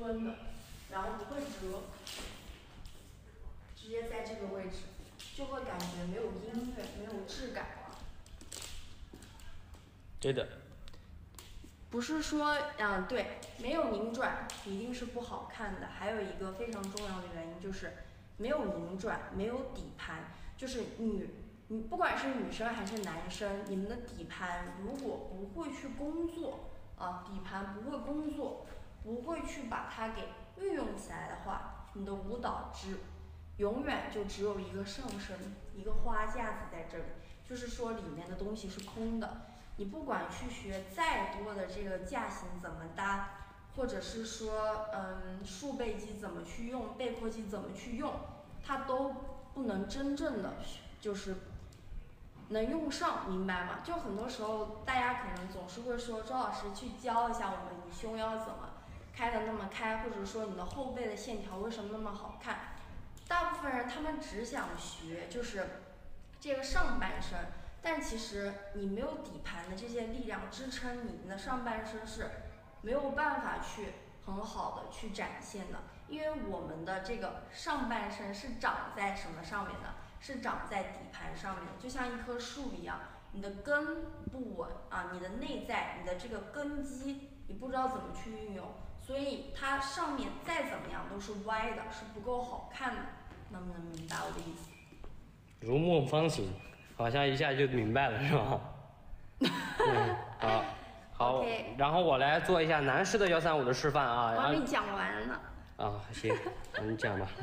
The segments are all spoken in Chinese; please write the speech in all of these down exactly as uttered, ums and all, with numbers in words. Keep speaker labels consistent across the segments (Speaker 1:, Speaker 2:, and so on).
Speaker 1: 蹲的，然后不会折，直接在这个位置，就会感觉没有音乐，没有质感了。
Speaker 2: 对的。
Speaker 1: 不是说，嗯，对，没有拧转一定是不好看的。还有一个非常重要的原因就是，没有拧转，没有底盘，就是女，你不管是女生还是男生，你们的底盘如果不会去工作啊，底盘不会工作，不会去把它给运用起来的话，你的舞蹈只永远就只有一个上身，一个花架子在这里，就是说里面的东西是空的。你不管去学再多的这个架型怎么搭，或者是说，嗯，竖背肌怎么去用，背阔肌怎么去用，它都不能真正的就是能用上，明白吗？就很多时候大家可能总是会说，周老师去教一下我们，你胸腰怎么开的那么开，或者说你的后背的线条为什么那么好看？大部分人他们只想学就是这个上半身。但其实你没有底盘的这些力量支撑，你的上半身是没有办法去很好的去展现的，因为我们的这个上半身是长在什么上面的？是长在底盘上面的，就像一棵树一样，你的根不稳啊，你的内在，你的这个根基，你不知道怎么去运用，所以它上面再怎么样都是歪的，是不够好看的，能不能明白我的意思？
Speaker 2: 如梦方醒。好像一下就明白了，是吧？嗯，好，好，
Speaker 1: okay.
Speaker 2: 然后我来做一下男士的幺三五的示范啊。
Speaker 1: 我还没讲完呢。
Speaker 2: 啊，行，你讲吧。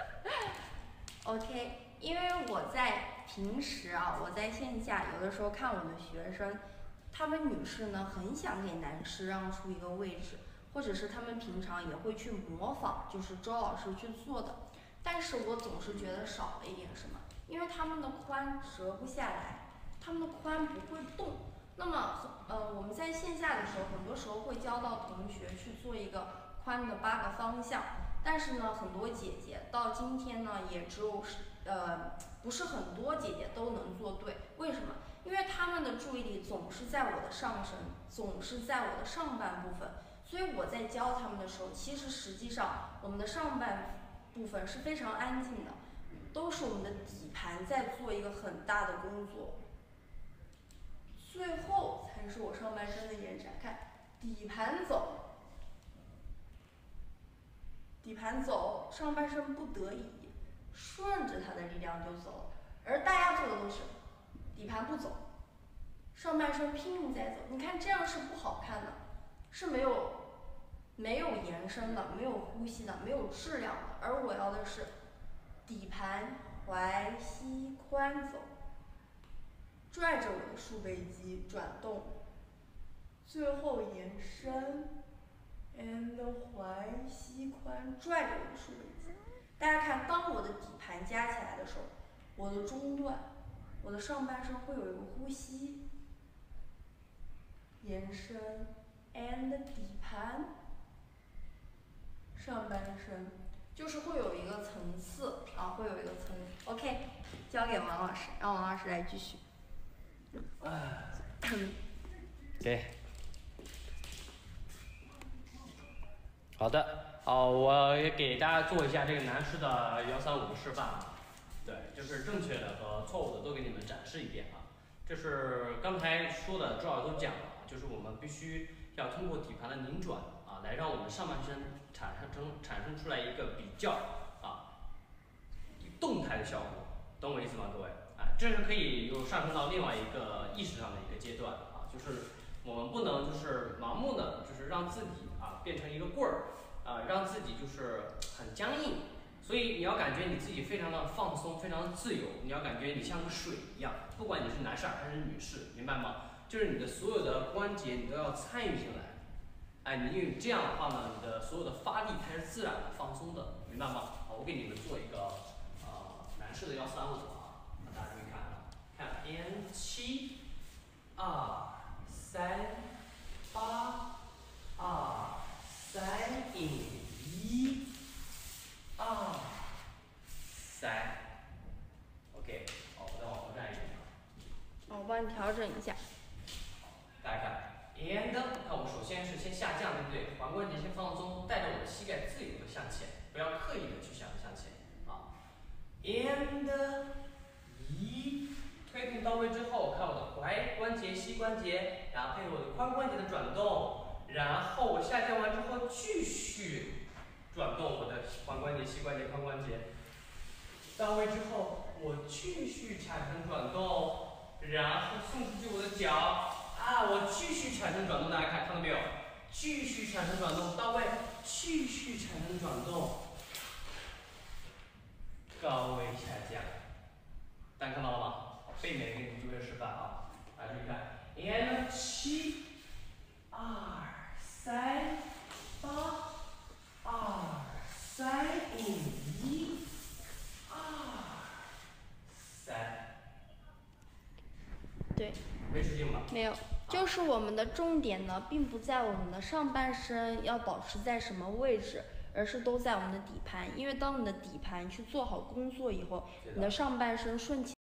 Speaker 1: OK， 因为我在平时啊，我在线下有的时候看我的学生，他们女士呢很想给男士让出一个位置，或者是他们平常也会去模仿，就是周老师去做的，但是我总是觉得少了一点什么。因为他们的髋折不下来，他们的髋不会动。那么，呃，我们在线下的时候，很多时候会教到同学去做一个髋的八个方向。但是呢，很多姐姐到今天呢，也只有呃，不是很多姐姐都能做对。为什么？因为她们的注意力总是在我的上身，总是在我的上半部分。所以我在教他们的时候，其实实际上我们的上半部分是非常安静的。都是我们的底盘在做一个很大的工作，最后才是我上半身的延展。看，底盘走，底盘走，上半身不得已顺着它的力量就走，而大家做的都是底盘不走，上半身拼命在走。你看这样是不好看的，是没有没有延伸的，没有呼吸的，没有质量的。而我要的是。底盘踝膝髋走，拽着我的竖背肌转动，最后延伸 ，and 踝膝髋拽着我的竖背肌。大家看，当我的底盘加起来的时候，我的中段，我的上半身会有一个呼吸，延伸 and 底盘，上半身。就是会有一个层次啊，会有一个层 ，OK， 交给王老师，让王老师来继续。
Speaker 2: 对，好的，好，我也给大家做一下这个男士的幺三五的示范啊。对，就是正确的和错误的都给你们展示一遍啊。这是刚才说的，周老师都讲了，就是我们必须要通过底盘的拧转啊，来让我们上半身产生成产生出来一个比较啊动态的效果，懂我意思吗，各位？啊，这是可以又上升到另外一个意识上的一个阶段啊，就是我们不能就是盲目的就是让自己啊变成一个棍儿啊，让自己就是很僵硬。所以你要感觉你自己非常的放松，非常的自由。你要感觉你像个水一样，不管你是男士还是女士，明白吗？就是你的所有的关节你都要参与进来。哎，你因为这样的话呢，你的所有的发力它是自然的放松的，明白吗？好，我给你们做一个呃男士的幺三五啊，大家注意看啊，看 N 七二三八二三一。二三 ，OK， 好，我再往后站一点啊。
Speaker 1: 哦，我帮你调整一下。
Speaker 2: 大家看 ，and， 看我首先是先下降，对不对？踝关节先放松，带着我的膝盖定到位之后，看我的踝关节、膝关节，然后配合我的髋关节的转动，然后我下降完之后继续转动我的髋关节、膝关节、髋关节。到位之后，我继续产生转动，然后送出去我的脚，啊，我继续产生转动，大家看看到没有？继续产生转动，到位，继续产生转动，高位下降。大家看到了吗？背面给你们做一个示范啊，大家注意看 ，and 七、二、三、八、二、三、一、二、三。
Speaker 1: 对。
Speaker 2: 没吃劲吧？
Speaker 1: 没有。就是我们的重点呢，并不在我们的上半身要保持在什么位置，而是都在我们的底盘。因为当你的底盘去做好工作以后，你的上半身顺其